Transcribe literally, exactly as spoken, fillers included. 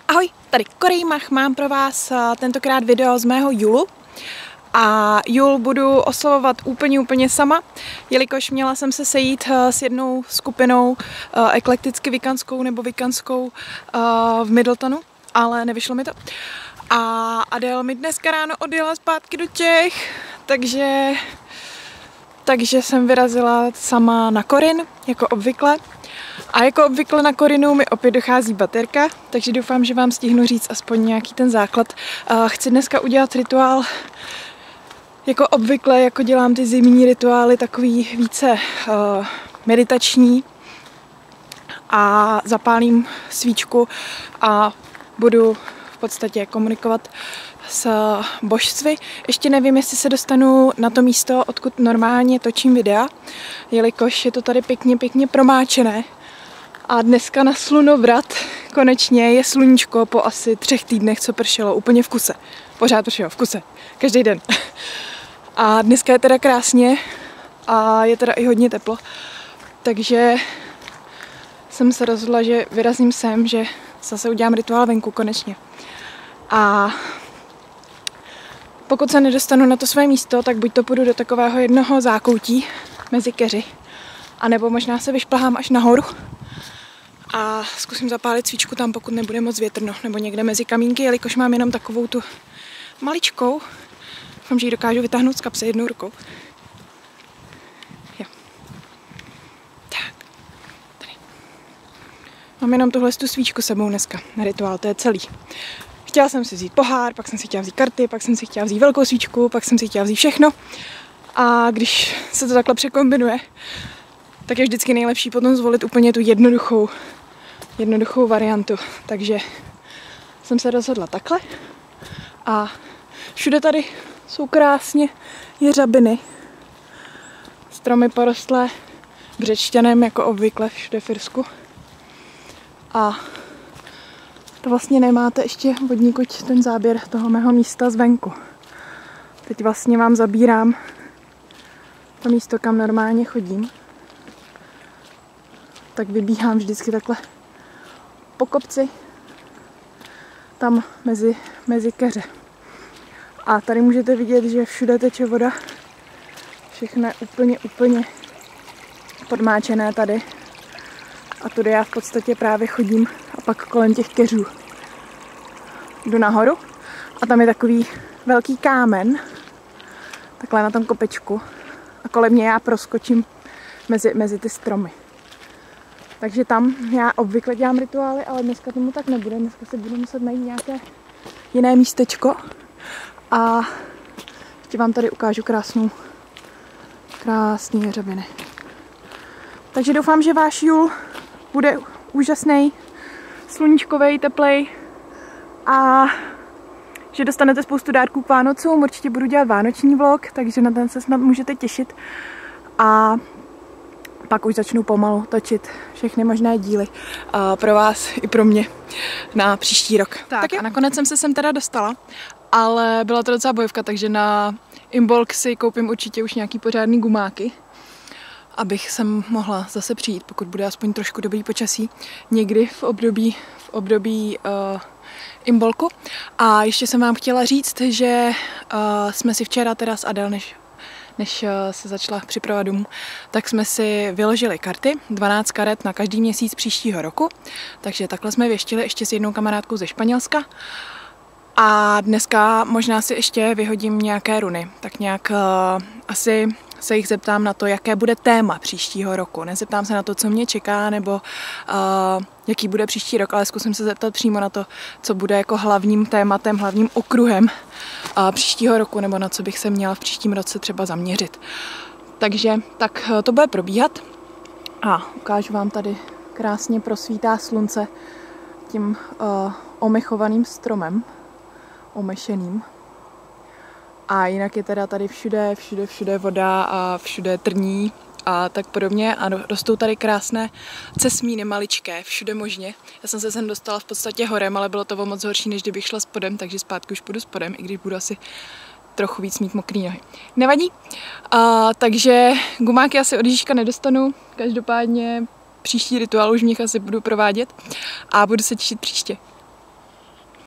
Ahoj, tady Korejmach, mám pro vás tentokrát video z mého julu. A jul budu oslavovat úplně, úplně sama, jelikož měla jsem se sejít s jednou skupinou eklekticky vikanskou nebo vikanskou v Middletonu, ale nevyšlo mi to. A Adele mi dneska ráno odjela zpátky do Čech, takže, takže jsem vyrazila sama na Korin, jako obvykle. A jako obvykle na Korinu mi opět dochází baterka, takže doufám, že vám stihnu říct aspoň nějaký ten základ. Chci dneska udělat rituál jako obvykle, jako dělám ty zimní rituály, takový více uh, meditační. A zapálím svíčku a budu v podstatě komunikovat s božstvy. Ještě nevím, jestli se dostanu na to místo, odkud normálně točím videa, jelikož je to tady pěkně, pěkně promáčené. A dneska na slunovrat konečně je sluníčko po asi třech týdnech, co pršelo úplně v kuse. Pořád pršelo v kuse, každý den. A dneska je teda krásně a je teda i hodně teplo, takže jsem se rozhodla, že vyrazím sem, že zase udělám rituál venku konečně. A pokud se nedostanu na to své místo, tak buď to půjdu do takového jednoho zákoutí mezi keři, anebo možná se vyšplhám až nahoru a zkusím zapálit svíčku tam, pokud nebude moc větrno, nebo někde mezi kamínky, jelikož mám jenom takovou tu maličkou. Doufám, že ji dokážu vytáhnout z kapsy jednou rukou. Jo. Tak. Tady. Mám jenom tuhle tu svíčku sebou dneska na rituál, to je celý. Chtěla jsem si vzít pohár, pak jsem si chtěla vzít karty, pak jsem si chtěla vzít velkou svíčku, pak jsem si chtěla vzít všechno. A když se to takhle překombinuje, tak je vždycky nejlepší potom zvolit úplně tu jednoduchou, jednoduchou variantu. Takže jsem se rozhodla takhle. A všude tady jsou krásně jeřabiny. Stromy porostlé břečťanem, jako obvykle všude v Irsku. A to vlastně nemáte ještě odnikud ten záběr toho mého místa zvenku. Teď vlastně vám zabírám to místo, kam normálně chodím. Tak vybíhám vždycky takhle po kopci, tam mezi, mezi keře. A tady můžete vidět, že všude teče voda. Všechno je úplně, úplně podmáčené tady. A tudy já v podstatě právě chodím a pak kolem těch keřů jdu nahoru. A tam je takový velký kámen, takhle na tom kopečku. A kolem mě já proskočím mezi, mezi ty stromy. Takže tam já obvykle dělám rituály, ale dneska tomu tak nebude. Dneska si budu muset najít nějaké jiné místečko. A ještě vám tady ukážu krásnou, krásný jeřabiny. Takže doufám, že váš jul bude úžasný, sluníčkovej, teplej a že dostanete spoustu dárků k Vánocům. Určitě budu dělat vánoční vlog, takže na ten se snad můžete těšit. A pak už začnu pomalu točit všechny možné díly uh, pro vás i pro mě na příští rok. Tak, tak a nakonec jsem se sem teda dostala, ale byla to docela bojovka, takže na Imbolc si koupím určitě už nějaký pořádný gumáky, abych sem mohla zase přijít, pokud bude aspoň trošku dobrý počasí, někdy v období, v období uh, Imbolcu. A ještě jsem vám chtěla říct, že uh, jsme si včera teda s Adele, než než se začala připravovat domů, tak jsme si vyložili karty, dvanáct karet na každý měsíc příštího roku, takže takhle jsme věštili ještě s jednou kamarádkou ze Španělska a dneska možná si ještě vyhodím nějaké runy, tak nějak uh, asi se jich zeptám na to, jaké bude téma příštího roku. Nezeptám se na to, co mě čeká, nebo uh, jaký bude příští rok, ale zkusím se zeptat přímo na to, co bude jako hlavním tématem, hlavním okruhem uh, příštího roku, nebo na co bych se měla v příštím roce třeba zaměřit. Takže tak uh, to bude probíhat a ukážu vám tady krásně prosvítá slunce tím uh, omechovaným stromem, omešeným. A jinak je teda tady všude, všude, všude voda a všude trní a tak podobně. A rostou tady krásné cesmíny maličké, všude možně. Já jsem se sem dostala v podstatě horem, ale bylo to o moc horší, než kdybych šla spodem, takže zpátky už půjdu spodem, i když budu asi trochu víc mít mokrý nohy. Nevadí. A, takže gumáky asi od Ježíška nedostanu. Každopádně příští rituál už v nich asi budu provádět a budu se těšit příště.